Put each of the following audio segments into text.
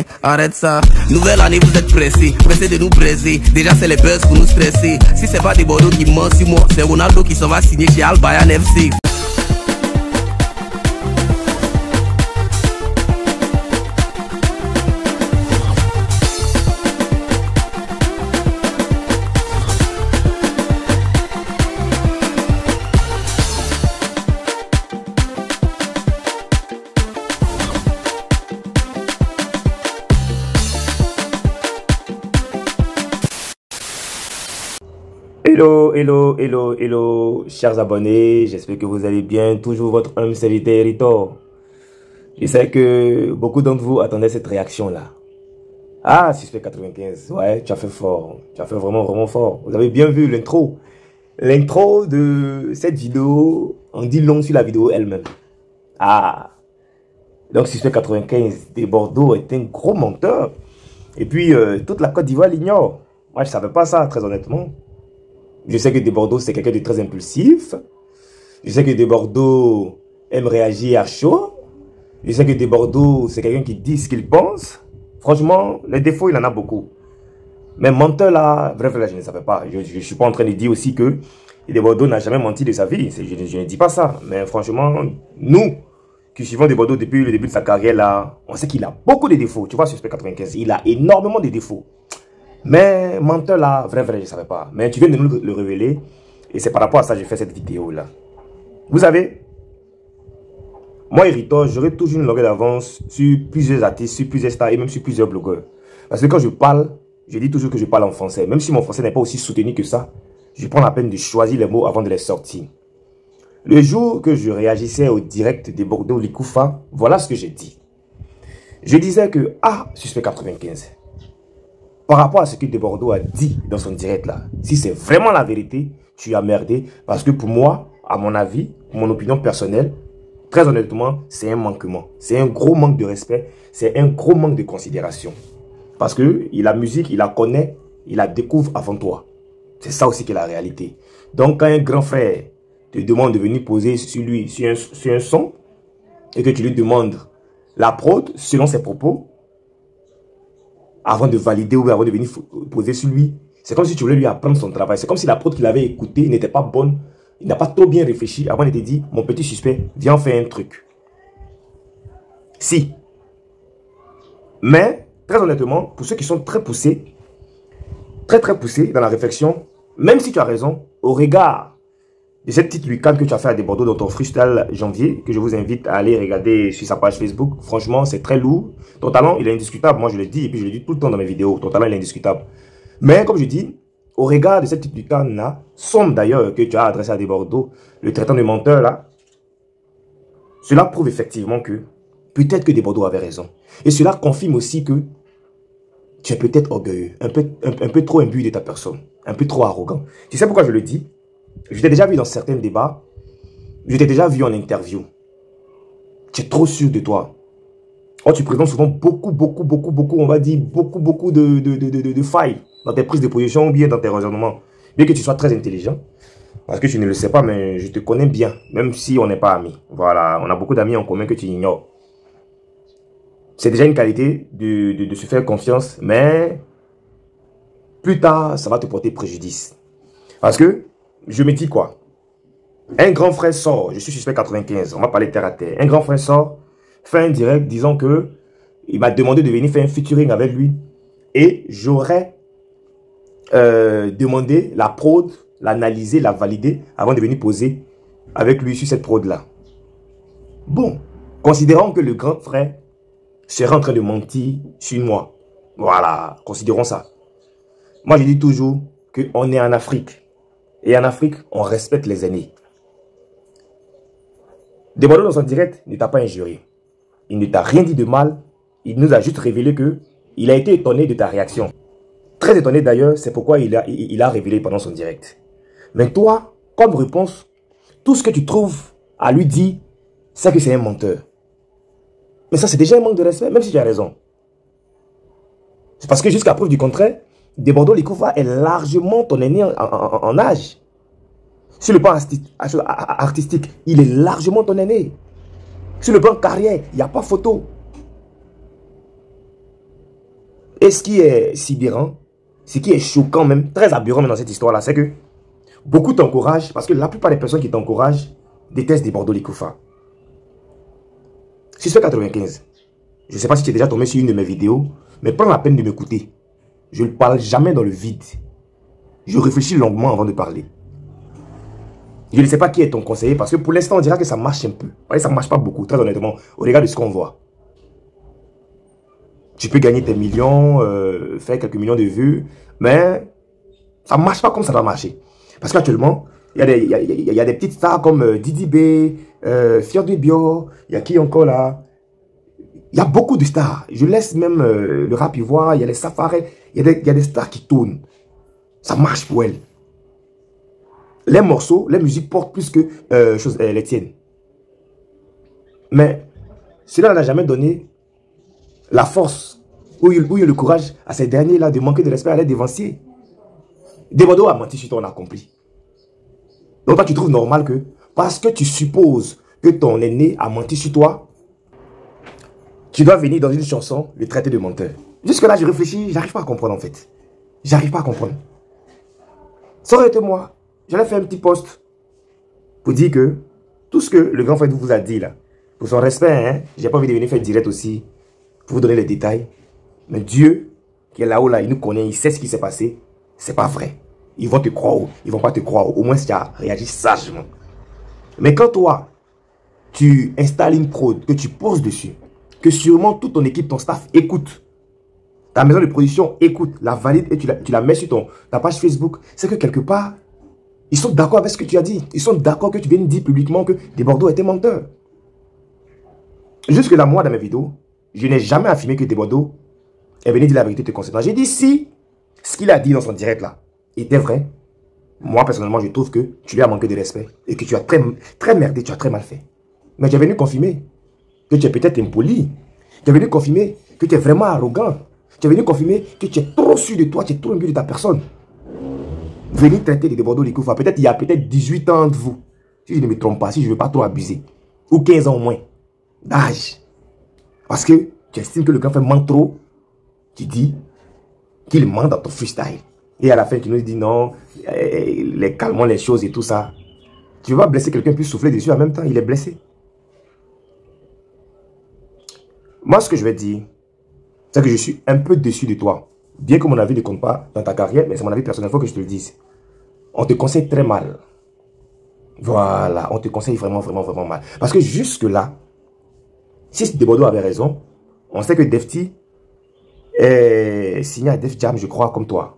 Arrête ça, nouvelle année vous êtes pressés, pressés de nous braiser. Déjà c'est les buzz pour nous stresser. Si c'est pas des Bordeaux qui mentent sur moi, c'est Ronaldo qui s'en va signer chez Al Bayern FC. Hello, chers abonnés, j'espère que vous allez bien, toujours votre humble serviteur Rito. Je sais que beaucoup d'entre vous attendaient cette réaction-là. Ah, Suspect 95, ouais, tu as fait fort, tu as fait vraiment fort. Vous avez bien vu l'intro. L'intro de cette vidéo, on dit long sur la vidéo elle-même. Ah, donc Suspect 95 de Bordeaux est un gros menteur. Et puis, toute la Côte d'Ivoire l'ignore. Moi, je savais pas ça, très honnêtement. Je sais que De Bordeaux, c'est quelqu'un de très impulsif. Je sais que De Bordeaux aime réagir à chaud. Je sais que De Bordeaux, c'est quelqu'un qui dit ce qu'il pense. Franchement, les défauts, il en a beaucoup. Mais menteur là, bref, là, je ne savais pas. Je ne suis pas en train de dire aussi que De Bordeaux n'a jamais menti de sa vie. Je ne dis pas ça. Mais franchement, nous, qui suivons De Bordeaux depuis le début de sa carrière là, on sait qu'il a beaucoup de défauts. Tu vois, Suspect 95, il a énormément de défauts. Mais menteur là, vrai, je ne savais pas. Mais tu viens de nous le révéler. Et c'est par rapport à ça que j'ai fait cette vidéo là. Vous savez, moi, Rito, j'aurai toujours une longueur d'avance sur plusieurs artistes, sur plusieurs stars et même sur plusieurs blogueurs. Parce que quand je parle, je dis toujours que je parle en français. Même si mon français n'est pas aussi soutenu que ça, je prends la peine de choisir les mots avant de les sortir. Le jour que je réagissais au direct de Bordeaux Likoufa, voilà ce que j'ai dit. Je disais que, Suspect 95. Par rapport à ce que De Bordeaux a dit dans son direct là, si c'est vraiment la vérité, tu as merdé. Parce que pour moi, à mon avis, mon opinion personnelle, très honnêtement, c'est un manquement. C'est un gros manque de respect. C'est un gros manque de considération. Parce que la musique, il la connaît, il la découvre avant toi. C'est ça aussi qui est la réalité. Donc quand un grand frère te demande de venir poser sur lui, sur un son, et que tu lui demandes la prod selon ses propos, avant de valider ou avant de venir poser sur lui, c'est comme si tu voulais lui apprendre son travail. C'est comme si la prod qu'il avait écoutée n'était pas bonne. Il n'a pas trop bien réfléchi avant de te dire, mon petit suspect, viens faire un truc. Si. Mais, très honnêtement, pour ceux qui sont très poussés, très poussés dans la réflexion, même si tu as raison, au regard de cette petite lucane que tu as fait à De Bordeaux dans ton freestyle janvier, que je vous invite à aller regarder sur sa page Facebook. Franchement, c'est très lourd. Ton talent, il est indiscutable. Moi, je le dis, et puis je le dis tout le temps dans mes vidéos. Ton talent, il est indiscutable. Mais, comme je dis, au regard de cette petite lucane-là, somme d'ailleurs que tu as adressé à De Bordeaux, le traitant de menteur, là, cela prouve effectivement que peut-être que De Bordeaux avait raison. Et cela confirme aussi que tu es peut-être orgueilleux, un peu trop imbu de ta personne, un peu trop arrogant. Tu sais pourquoi je le dis? Je t'ai déjà vu dans certains débats. Je t'ai déjà vu en interview. Tu es trop sûr de toi. Oh, tu présentes souvent beaucoup, on va dire, beaucoup de failles dans tes prises de position ou bien dans tes raisonnements. Bien que tu sois très intelligent. Parce que tu ne le sais pas, mais je te connais bien. Même si on n'est pas amis. Voilà, on a beaucoup d'amis en commun que tu ignores. C'est déjà une qualité de se faire confiance. Mais plus tard, ça va te porter préjudice. Parce que je me dis quoi? Un grand frère sort, je suis Suspect 95, on va parler terre à terre. Un grand frère sort, fait un direct disant que il m'a demandé de venir faire un featuring avec lui. Et j'aurais demandé la prod, l'analyser, la valider avant de venir poser avec lui sur cette prod-là. Bon, considérons que le grand frère serait en train de mentir sur moi. Voilà, considérons ça. Moi, je dis toujours qu'on est en Afrique. Et en Afrique, on respecte les aînés. De Bordeaux dans son direct ne t'a pas injurié. Il ne t'a rien dit de mal. Il nous a juste révélé que il a été étonné de ta réaction. Très étonné d'ailleurs, c'est pourquoi il a révélé pendant son direct. Mais toi, comme réponse, tout ce que tu trouves à lui dire, c'est que c'est un menteur. Mais ça, c'est déjà un manque de respect, même si tu as raison. C'est parce que jusqu'à preuve du contraire, De Bordeaux Likoufa est largement ton aîné en âge. Sur le plan artistique, il est largement ton aîné. Sur le plan carrière, il n'y a pas photo. Et ce qui est sidérant, ce qui est choquant même, très aberrant même dans cette histoire-là, c'est que beaucoup t'encouragent, parce que la plupart des personnes qui t'encouragent détestent des Bordeaux Likoufa. Suspect 95, je ne sais pas si tu es déjà tombé sur une de mes vidéos, mais prends la peine de m'écouter. Je ne parle jamais dans le vide. Je réfléchis longuement avant de parler. Je ne sais pas qui est ton conseiller, parce que pour l'instant, on dira que ça marche un peu. Ça ne marche pas beaucoup, très honnêtement, au regard de ce qu'on voit. Tu peux gagner tes millions, faire quelques millions de vues, mais ça ne marche pas comme ça va marcher. Parce qu'actuellement, il y a des petites stars comme Didi B, Fior de Bio, il y a qui encore là? Il y a beaucoup de stars. Je laisse même le rap ivoire, il y a les safaris, il y a des stars qui tournent. Ça marche pour elles. Les morceaux, les musiques portent plus que les tiennes. Mais cela n'a jamais donné la force ou le courage à ces derniers-là de manquer de respect à l'aide dévancier. Bordeaux a menti sur toi, on a compris. Donc toi, tu trouves normal que, parce que tu supposes que ton aîné a menti sur toi, tu dois venir dans une chanson le traiter de menteur. Jusque là, je réfléchis, j'arrive pas à comprendre en fait. J'arrive pas à comprendre. Ça aurait été moi, j'allais faire un petit post pour dire que tout ce que le grand frère vous a dit là, pour son respect, hein, j'ai pas envie de venir faire direct aussi, pour vous donner les détails. Mais Dieu, qui est là-haut là, il nous connaît, il sait ce qui s'est passé. C'est pas vrai. Ils vont te croire, ils vont pas te croire. Au moins si tu as réagi sagement. Mais quand toi, tu installes une prod, que tu poses dessus, que sûrement toute ton équipe, ton staff écoute, ta maison de production écoute, la valide et tu la mets sur ta page Facebook, c'est que quelque part, ils sont d'accord avec ce que tu as dit. Ils sont d'accord que tu viennes dire publiquement que Des Bordeaux était menteur. Jusque là, moi, dans mes vidéos, je n'ai jamais affirmé que Des Bordeaux est venu dire la vérité te concernant. J'ai dit si ce qu'il a dit dans son direct là était vrai, moi personnellement je trouve que tu lui as manqué de respect et que tu as très merdé, tu as très mal fait. Mais tu es venu confirmer que tu es peut-être impoli. Tu es venu confirmer que tu es vraiment arrogant. Tu es venu confirmer que tu es trop sûr de toi, tu es trop imbu de ta personne. Venir traiter de Des Bordeaux Likoufa, peut-être il y a peut-être 18 ans entre vous. Si je ne me trompe pas, si je ne veux pas trop abuser. Ou 15 ans au moins d'âge. Parce que tu estimes que le grand frère ment trop. Tu dis qu'il ment dans ton freestyle. Et à la fin, tu nous dis non, calmons les choses et tout ça. Tu vas blesser quelqu'un puis souffler dessus en même temps, il est blessé. Moi, ce que je vais dire, c'est que je suis un peu déçu de toi. Bien que mon avis ne compte pas dans ta carrière, mais c'est mon avis personnel, il faut que je te le dise. On te conseille très mal. Voilà, on te conseille vraiment, vraiment, vraiment mal. Parce que jusque-là, si Des Bordeaux avait raison, on sait que Defty est signé à Def Jam, je crois, comme toi.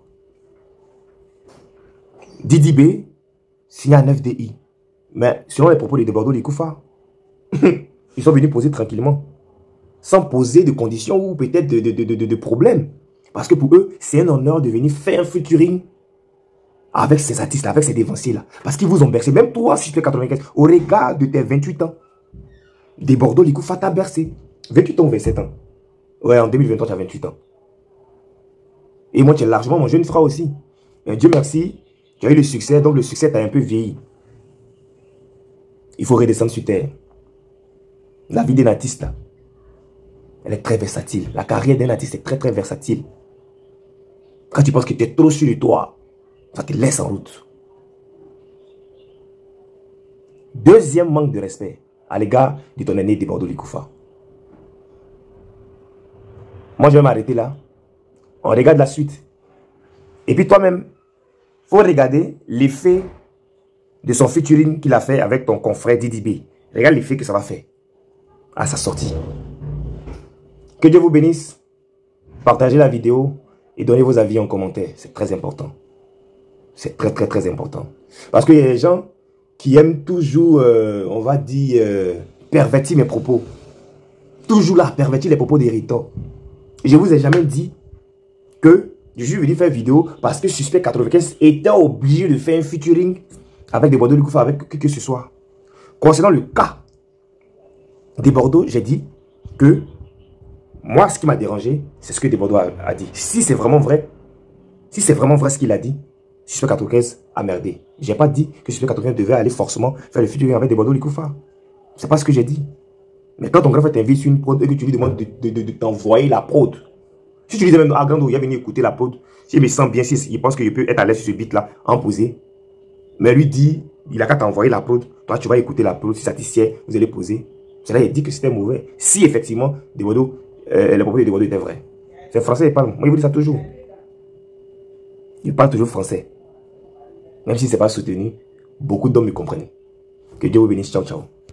Didi B, signé à 9DI. Mais selon les propos de Des Bordeaux Likoufa, ils sont venus poser tranquillement. Sans poser de conditions ou peut-être de problèmes. Parce que pour eux, c'est un honneur de venir faire un featuring avec ces artistes, avec ces dévanciers-là. Parce qu'ils vous ont bercé. Même toi, si tu fais 95, au regard de tes 28 ans, Des Bordeaux Likoufa t'a bercé. 28 ans ou 27 ans. Ouais, en 2023, tu as 28 ans. Et moi, tu es largement mon jeune frère aussi. Et Dieu merci, tu as eu le succès, donc le succès t'a un peu vieilli. Il faut redescendre sur terre. La vie d'un artiste, là, elle est très versatile. La carrière d'un artiste est très, très versatile. Quand tu penses que tu es trop sûr de toi, ça te laisse en route. Deuxième manque de respect à l'égard de ton aîné Des Bordeaux Likoufa. Moi, je vais m'arrêter là. On regarde la suite. Et puis toi-même, il faut regarder l'effet de son featuring qu'il a fait avec ton confrère Didi B. Regarde l'effet que ça va faire à sa sortie. Que Dieu vous bénisse. Partagez la vidéo et donnez vos avis en commentaire. C'est très important. C'est très, très, très important. Parce qu'il y a des gens qui aiment toujours, on va dire, pervertir mes propos. Toujours là, pervertir les propos d'Héritor. Je vous ai jamais dit que je suis venu faire vidéo parce que Suspect 95 était obligé de faire un featuring avec Des Bordeaux Likoufa, avec que ce soit. Concernant le cas Des Bordeaux, j'ai dit que moi, ce qui m'a dérangé, c'est ce que Des Bordeaux a dit. Si c'est vraiment vrai ce qu'il a dit, Suspect 95 a merdé. Je n'ai pas dit que Suspect 95 devait aller forcément faire le featuring avec Des Bordeaux Likoufa. C'est pas ce que j'ai dit. Mais quand ton grand frère t'invite sur une prod et que tu lui demandes de t'envoyer la prod, Si tu disais même à Grando, il est venu écouter la prod, s'il me sent bien, s'il pense qu'il peut être à l'aise sur ce beat-là, en poser. Mais lui dit, il a qu'à t'envoyer la prod. Toi, tu vas écouter la prod, si ça t'y vous allez poser. Cela, il dit que c'était mauvais. Si effectivement, les propos de Desbordeaux étaient vrais. C'est français, il parle. Moi, il vous dit ça toujours. Il parle toujours français. Même si ce n'est pas soutenu, beaucoup d'hommes me comprennent. Que Dieu vous bénisse. Ciao, ciao.